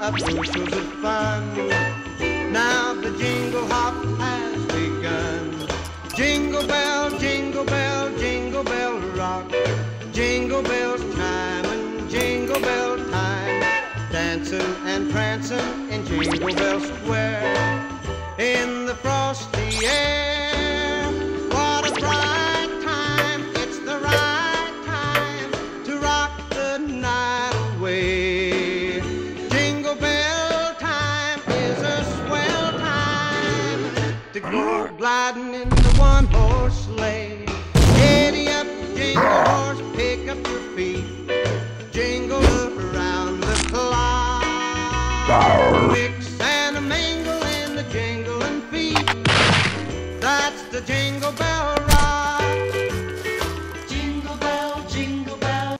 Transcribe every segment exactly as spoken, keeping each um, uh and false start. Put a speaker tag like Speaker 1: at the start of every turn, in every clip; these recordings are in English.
Speaker 1: of bushels of fun. Now the jingle hop has begun. Jingle bell, jingle bell, jingle bell rock. Jingle bells chime and jingle bell time. Dancing and prancing in Jingle Bell Square. In the frosty air, what a bright time. It's the right time to rock the night away. Jingle bell time is a swell time to go gliding in the one-horse sleigh. Giddy up, jingle horse, pick up your feet. Jingle around the clock. Mix and a mingle in the jingling feet. That's the Jingle Bell Rock. Jingle bell, jingle bell.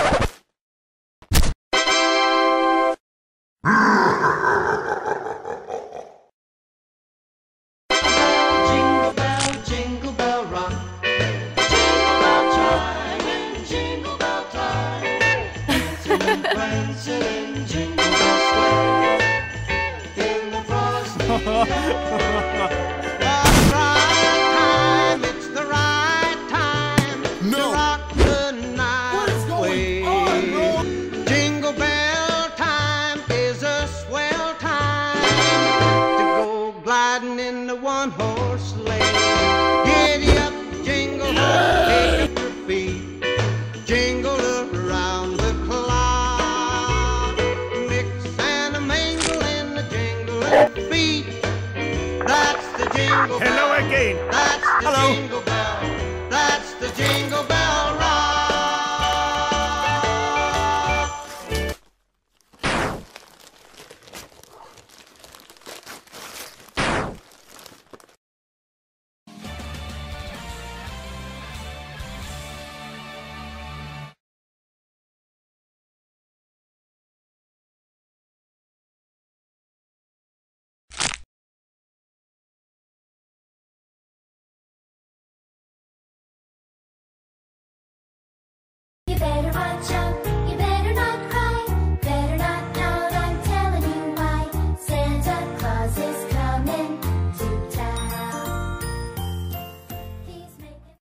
Speaker 1: Jingle bell, jingle bell rock. Jingle bell chime and jingle bell time. Dancing and prancing in Jingle Bell Square. In the frosty air. What a bright time, it's the right time
Speaker 2: No.
Speaker 1: to rock the night away. Jingle bell time is a swell time to go gliding in the one-horse sleigh. Giddy up, jingle horse, pick up your feet. Jingle around the clock. Mix and a mingle in the jingling feet. That's the Jingle Bell.
Speaker 2: Hello again.
Speaker 1: That's the
Speaker 2: Hello.
Speaker 1: Jingle Bell. That's the Jingle Bell.